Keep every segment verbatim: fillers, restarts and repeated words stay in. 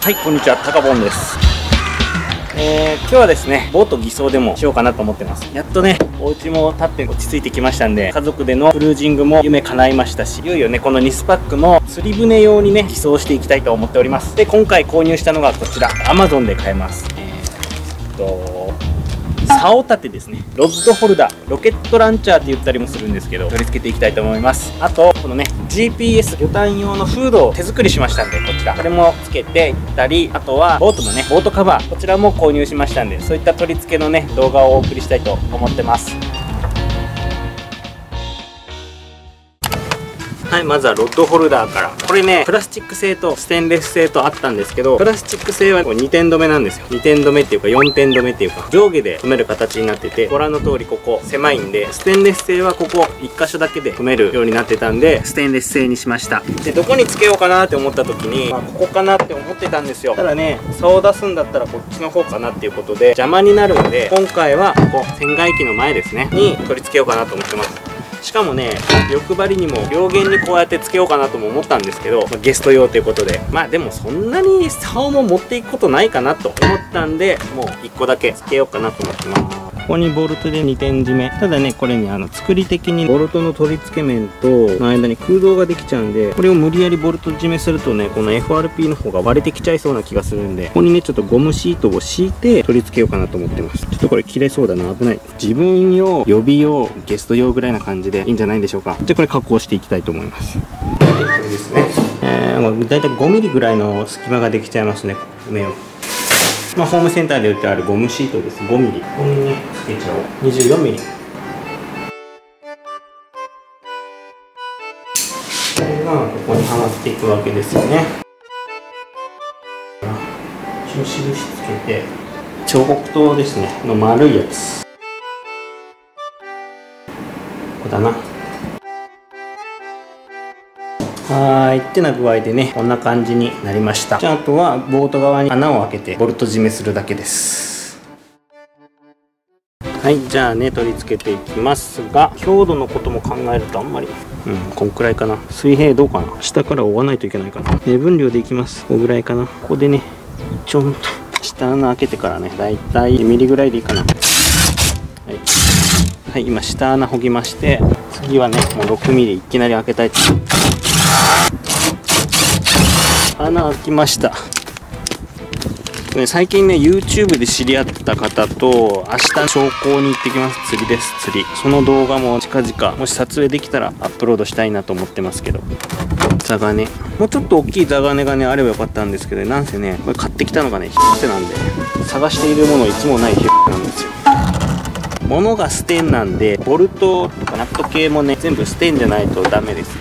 はい、こんにちは、たかぼんです。えー、今日はですね、ボート偽装でもしようかなと思ってます。やっとね、お家も建って落ち着いてきましたんで、家族でのクルージングも夢叶いましたし、いよいよね、このニスパックも釣り船用にね、偽装していきたいと思っております。で、今回購入したのがこちら、アマゾンで買えます。えー、っと、竿立てですね、ロッドホルダー、ロケットランチャーって言ったりもするんですけど、取り付けていきたいと思います。あとこのね ジーピーエス 魚探用のフードを手作りしましたんで、こちらこれもつけていったり、あとはボートのねボートカバー、こちらも購入しましたんで、そういった取り付けのね動画をお送りしたいと思ってます。はい、まずはロッドホルダーから。これね、プラスチック製とステンレス製とあったんですけど、プラスチック製はにてん止めなんですよ。にてん止めっていうかよんてん止めっていうか、上下で止める形になってて、ご覧の通りここ狭いんで、ステンレス製はここいっ箇所だけで止めるようになってたんで、ステンレス製にしました。で、どこにつけようかなって思った時に、まあ、ここかなって思ってたんですよ。ただね、竿を出すんだったらこっちの方かなっていうことで、邪魔になるんで、今回はここ、船外機の前ですね、に取り付けようかなと思ってます。しかもね、欲張りにも両舷にこうやってつけようかなとも思ったんですけど、まあ、ゲスト用ということで、まあでもそんなに竿も持っていくことないかなと思ったんで、もういっこだけつけようかなと思ってます。ここにボルトでにてん締め。ただね、これね、あの作り的にボルトの取り付け面との間に空洞ができちゃうんで、これを無理やりボルト締めするとね、この エフアールピー の方が割れてきちゃいそうな気がするんで、ここにねちょっとゴムシートを敷いて取り付けようかなと思ってます。ちょっとこれ切れそうだな、危ない。自分用、予備用、ゲスト用ぐらいな感じでいいんじゃないでしょうか。で、これ加工していきたいと思います。これですね。えー、だいたいごミリぐらいの隙間ができちゃいますね、目を。まあ、ホームセンターで売ってあるゴムシートです。ごミリ。ここにね、つけちゃおう。にじゅうよんミリ。これがここにはまっていくわけですよね。印つけて、彫刻刀ですね、の丸いやつ。ここだな。はーいってな具合でね、こんな感じになりました。じゃあ、あとはボート側に穴を開けてボルト締めするだけです。はい、じゃあね、取り付けていきますが、強度のことも考えるとあんまり、うん、こんくらいかな。水平どうかな。下から追わないといけないかな。目分量でいきます。ここぐらいかな。ここでね、ちょんと下穴開けてからね、だいたいにミリぐらいでいいかな。はい、はい、今下穴ほぎまして、次はね、もうろくミリいきなり開けたいと。穴開きました。ね、最近ね ユーチューブ で知り合った方と明日商工に行ってきます。釣りです、釣り。その動画も近々もし撮影できたらアップロードしたいなと思ってますけど、ザガネもうちょっと大きいザガネがねあればよかったんですけど、なんせねこれ買ってきたのがねヒッテなんで、探しているものいつもないヒッテなんですよ。物がステンなんで、ボルトとかナット系もね全部ステンじゃないとダメです。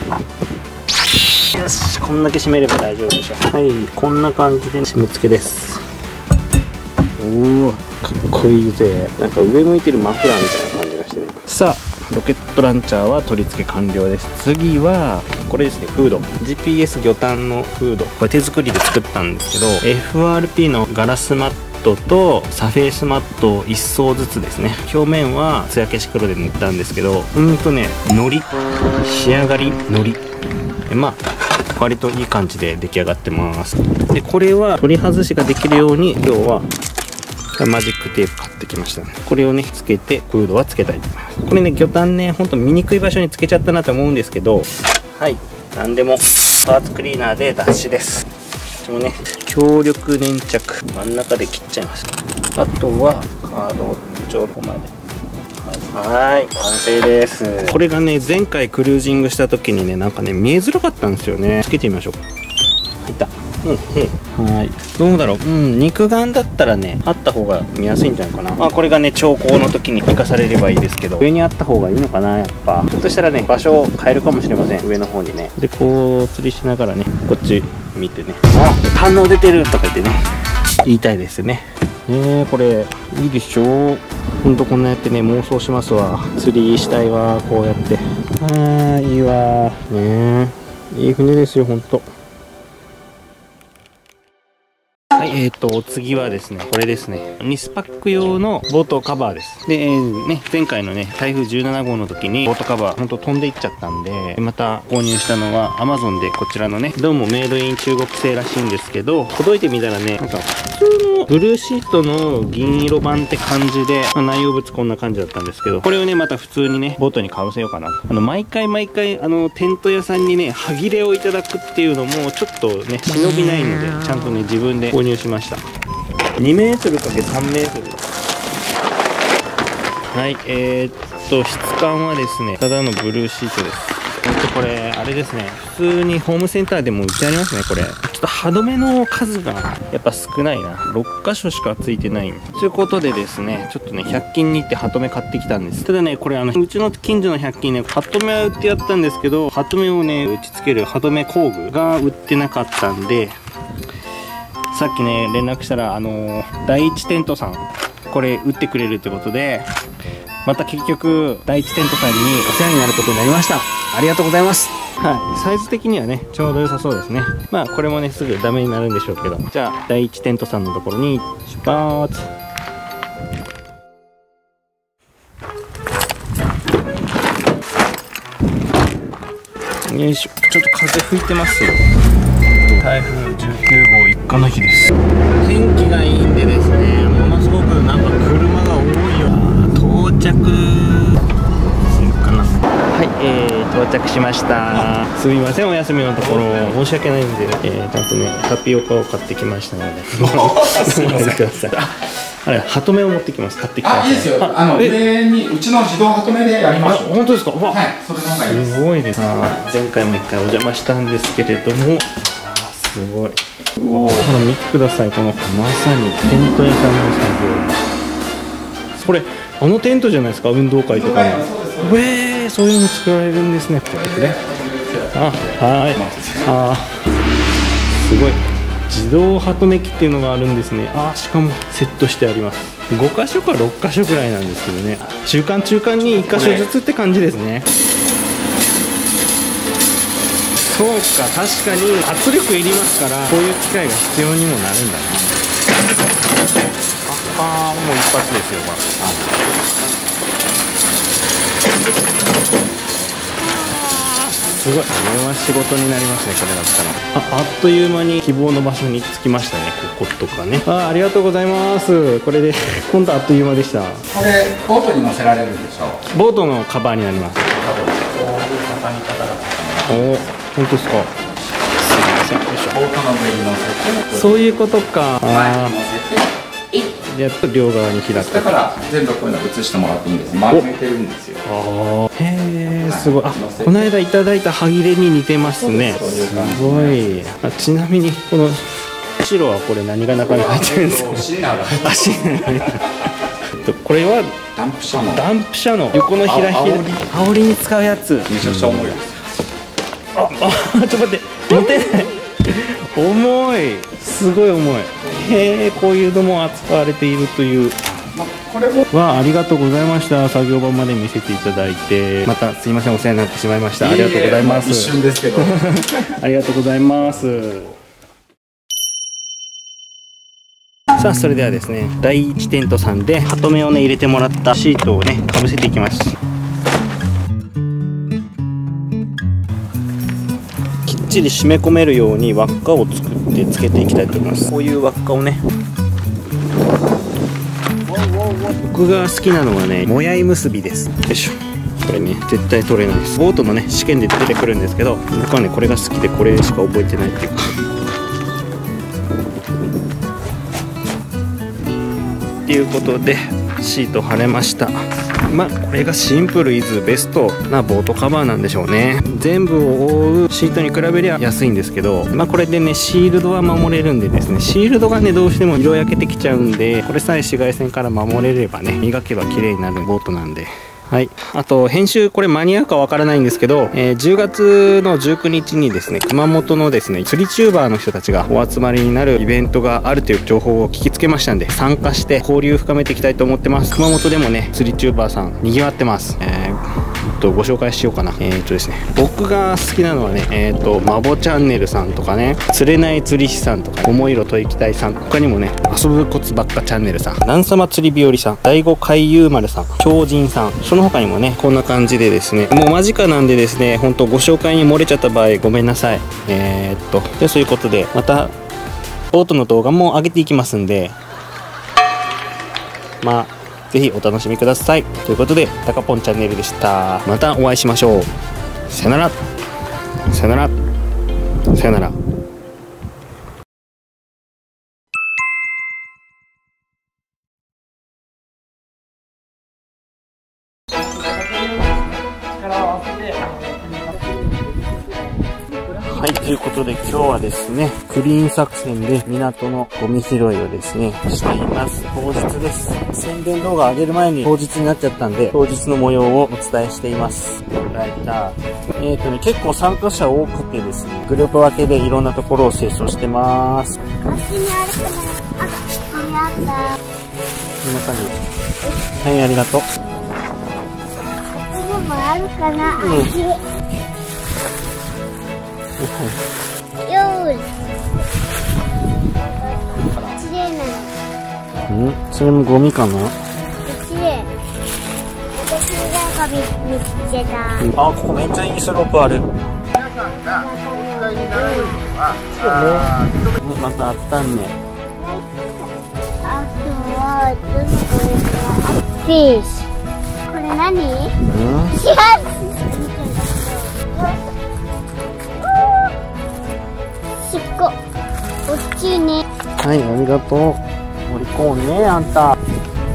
よし、こんだけ締めれば大丈夫でしょ。はい、こんな感じで締め付けです。おお、かっこいいぜ。なんか上向いてるマフラーみたいな感じがしてね。さあ、ロケットランチャーは取り付け完了です。次はこれですね、フード ジーピーエス 魚探のフード。これ手作りで作ったんですけど、 エフアールピー のガラスマットとサフェイスマットをいっ層ずつですね。表面は艶消し黒で塗ったんですけど、うんとね、のり、仕上がりのり、まあ割といい感じで出来上がってます。で、これは取り外しができるように今日はマジックテープ買ってきました、ね。これをねつけてフードはつけたいと思います。これね、魚探ね、ほんと見にくい場所につけちゃったなと思うんですけど、はい、なんでもパーツクリーナーで脱脂です。こっちもね、強力粘着真ん中で切っちゃいます。あとはカードをちょうどまで。はい、完成です。これがね、前回クルージングした時にね、なんかね見えづらかったんですよね。つけてみましょうか。入った。うんうん、はい。どうだろう。うん、肉眼だったらね、あった方が見やすいんじゃないかな。まあこれがね、調光の時に生かされればいいですけど、上にあった方がいいのかな、やっぱ。ひょっとしたらね、場所を変えるかもしれません。上の方にね。で、こう釣りしながらね、こっち見てね、あ、反応出てるとか言ってね、言いたいですね。えー、これいいでしょう。ほんとこんなやってね、妄想しますわ。釣りしたいわ、こうやって。ああ、いいわね。いい船ですよ、ほんと。はい、 えーと、お次はですね、これですね。ニスパック用のボートカバーです。で、えー、ね、前回のね、台風じゅうななごうの時にボートカバー、ほんと飛んでいっちゃったんで、また購入したのは Amazon でこちらのね、どうもメイドイン中国製らしいんですけど、届いてみたらね、なんか普通のブルーシートの銀色版って感じで、まあ、内容物こんな感じだったんですけど、これをね、また普通にね、ボートにかぶせようかな。あの、毎回毎回、あの、テント屋さんにね、歯切れをいただくっていうのも、ちょっとね、忍びないので、ちゃんとね、自分で購入しました。にメートルかけさんメートル。はい、えー、っと、質感はですね、ただのブルーシートです。ほんとこれ、あれですね、普通にホームセンターでも売ってありますね、これ。ちょっと歯止めの数がやっぱ少ないな。ろっかしょしかついてない。ということでですね、ちょっとね、ひゃく均に行って歯止め買ってきたんです。ただね、これあの、うちの近所のひゃく均ね、歯止めは売ってやったんですけど、歯止めをね、打ち付ける歯止め工具が売ってなかったんで、さっきね、連絡したら、あのー、第一テントさん、これ売ってくれるってことで、また結局、第一テントさんにお世話になることになりました。ありがとうございます。はい。サイズ的にはね、ちょうど良さそうですね。まあ、これもね、すぐダメになるんでしょうけど。じゃあ、第一テントさんのところに出発。よいしょ。ちょっと風吹いてますよ。台風じゅうきゅうごう一過の日です。天気がいいんでですね、ものすごくなんか車が多いよ。到着するかな。はい、えー、到着しました。すみません、お休みのところ申し訳ないんで、えー、ちゃんとねタピオカを買ってきましたので、すみませんください。あれ、ハトメを持ってきます。買ってきた。 あ、いいですよ。あの上にうちの自動ハトメでやりましょう。 本当ですか。はい、 それの方がいいです。 すごいです。前回も一回お邪魔したんですけれども。すごい。おお、ほら見てください。このまさにテント屋さんの作業。これあのテントじゃないですか。運動会とかの。ええ、そういうの作られるんですね。これ。あ、はい。あ、すごい。自動ハトメ機っていうのがあるんですね。あ、しかもセットしてあります。ごかしょかろっかしょぐらいなんですけどね。中間中間にいっかしょずつって感じですね。そうか、確かに圧力いりますから、こういう機械が必要にもなるんだな。ああ、もう一発ですよ、まあ。すごい、これは仕事になりますね、これだったら。あ、あっという間に希望の場所に着きましたね、こことかね。あ、ありがとうございます。これで、今度あっという間でした。 これ、ボートに乗せられるでしょう。 ボートのカバーになります。おお、本当ですか。すみません。よいしょ。 ボートの上に乗せて。 そういうことか。ああ。やっと両側に開く。 だから全部こういうの映してもらっていいんです。丸めてるんですよ。 ああ。へえ、すごい。あ、この間いただいた歯切れに似てますね。すごい。あ、ちなみにこの白はこれ何が中に入ってるんですか。 シンナーが。 あ、シンナー。これはダンプ車の。 ダンプ車の横のひらひら。煽りに使うやつ。 めちゃくちゃ重いです。 あ、あ、ちょっと待って、持てない。重い。すごい重い。へえ、こういうのも扱われているという。これはありがとうございました。作業場まで見せていただいて、またすいません、お世話になってしまいました。ありがとうございます。 一瞬ですけど。 ありがとうございます。さあ、それではですね、第一テントさんでハトメをね入れてもらったシートをねかぶせていきます。きっちり締め込めるように輪っかを作ってつけていきたいと思います。こういう輪っかをね、僕が好きなのはね、もやい結びです。よいしょ。これね絶対取れないです。ボートのね試験で出てくるんですけど、僕はねこれが好きでこれしか覚えてないっていうかということでシート貼れました。まあこれがシンプルイズベストなボートカバーなんでしょうね。全部を覆うシートに比べりゃ安いんですけど、まあこれでねシールドは守れるんでですね、シールドがねどうしても色焼けてきちゃうんで、これさえ紫外線から守れればね、磨けば綺麗になるボートなんで。はい、あと編集これ間に合うかわからないんですけど、えー、じゅうがつのじゅうくにちにですね、熊本のですね釣りチューバーの人たちがお集まりになるイベントがあるという情報を聞きつけましたんで、参加して交流を深めていきたいと思ってます。熊本でもね釣りチューバーさんにぎわってます。えーっとご紹介しようかな。えー、っとですね、僕が好きなのはね、えー、っとマボチャンネルさんとかね、釣れない釣り師さんとか、桃色と行きたいさん、他にもね、遊ぶコツばっかチャンネルさん、なんさま釣り日和さん、第五海遊丸さん、超人さん、その他にもね、こんな感じでですね、もう間近なんでですね、本当ご紹介に漏れちゃった場合ごめんなさい。えー、っとでそういうことで、またボートの動画も上げていきますんで、まあぜひお楽しみください。ということで、たかぽんチャンネルでした。またお会いしましょう。さよなら。さよなら。さよなら。はい、ということで今日はですね、クリーン作戦で港のゴミ拾いをですね、しています。当日です。宣伝動画上げる前に当日になっちゃったんで、当日の模様をお伝えしています。ライター。えーとね、結構参加者多くてですね、グループ分けでいろんなところを清掃してます。こんな感じ。はい、ありがとう。ここもあるかな、うん、よーい。綺麗なの。ん？それもゴミかな？綺麗。私がゴミ見つけた。あ、ここめっちゃいいスロープある。皆さんがお使いになられるのは、またあったんね。あとはどのこれか。フィッシュ。これ何？うん？知らん。大きいね。はい、ありがとう。盛り込んね、あんた。はい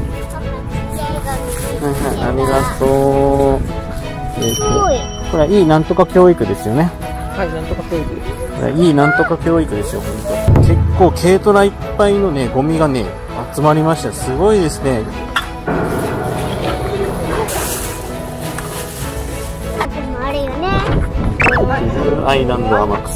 はい、ありがとう。えー、これはいいなんとか教育ですよね。はい、なんとか教育です。これいいなんとか教育ですよ、本当。結構軽トラいっぱいのね、ゴミがね、集まりました。すごいですね。あるよね。アイランド天草。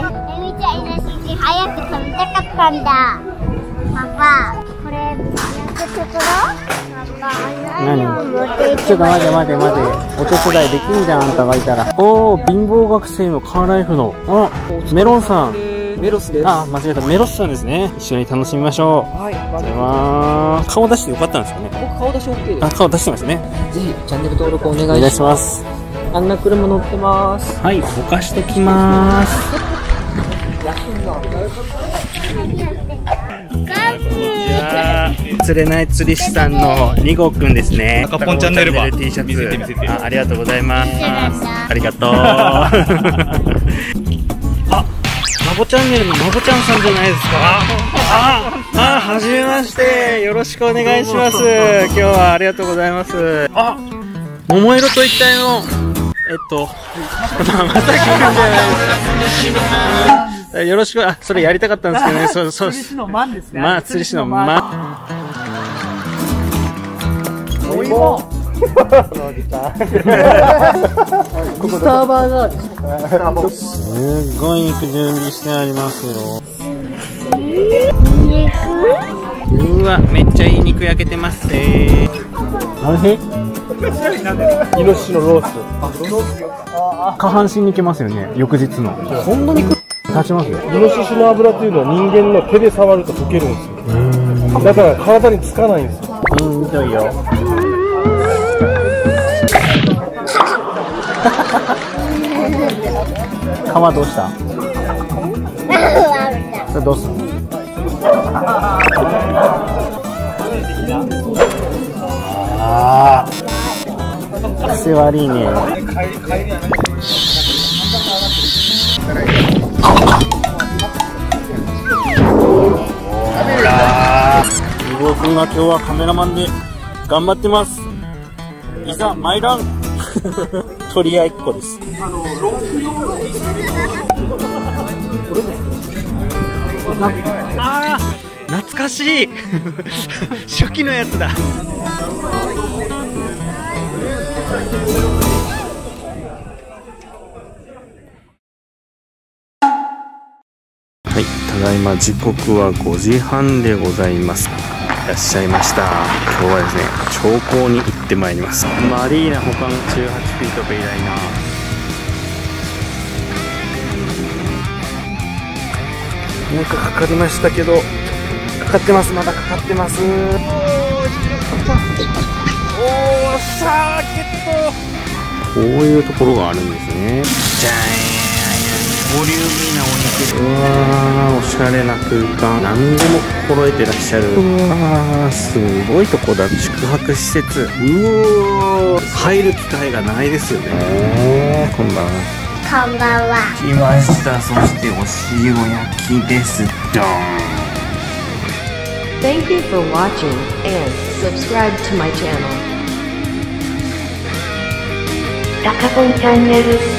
早く食べたかったんだ。パパ、これ焼くところ？何？ちょっと待て待て待て。お手伝いできんじゃん、あんたがいたら。おー、貧乏学生のカーライフの。あ、メロンさん。メロスです。あ、間違えた。メロスさんですね。一緒に楽しみましょう。はい。ありがとうございます。顔出してよかったんですかね。僕顔出し OK です。あ、顔出してますね。ぜひチャンネル登録お願いします。お願いします。あんな車乗ってます。はい、ほかしときます。釣れない釣り師さんのに号くんですね。 たかぽんチャンネル版 T シャツ。あ、ありがとうございます。ありがとう。あ、マボチャンネルのマボちゃんさんじゃないですか。あ、あ、はじめまして。よろしくお願いします。今日はありがとうございます。あ、桃色と一体のえっとまさきくんじゃないですか。よろしく、あ、それやりたかったんですけどね。そう、そう。釣り師のマンですね。まあ、釣り師のマン。お芋。ギターバーガーです。すごい肉準備してありますよ。うわ、めっちゃいい肉焼けてますね。あれ？イノシシのロースト。下半身にいけますよね。翌日の。そんな肉立ちますよ。 イノシシの油というのは人間の手で触ると溶けるんですよ。だから体につかないんですよ。 うん、見たいよ。皮どうした？それどうするの？ああ、癖悪いね。ほら、に号くんが今日はカメラマンで頑張ってます。いざ参らん。取り合いっこです。ああ、懐かしい。初期のやつだ。はい、ただいま時刻はごじはんでございます。 らっしゃいました。今日はですね、長考に行ってまいります。マリーナ保管じゅうはちフィートベイライナー。なんかかかりましたけど、かかってます。まだかかってます。おー、しゃー、ゲット。こういうところがあるんですね。じゃーん。ボリューミーなお肉。うわー、おしゃれな空間。何でも心得てらっしゃる。うわー、すごいとこだ。宿泊施設。うおー、入る機会がないですよね。こんばんは。 こんばんは。 来ました。そしてお塩焼きです。ドーン。 Thank you for watching and subscribe to my channel. たかぽんチャンネル。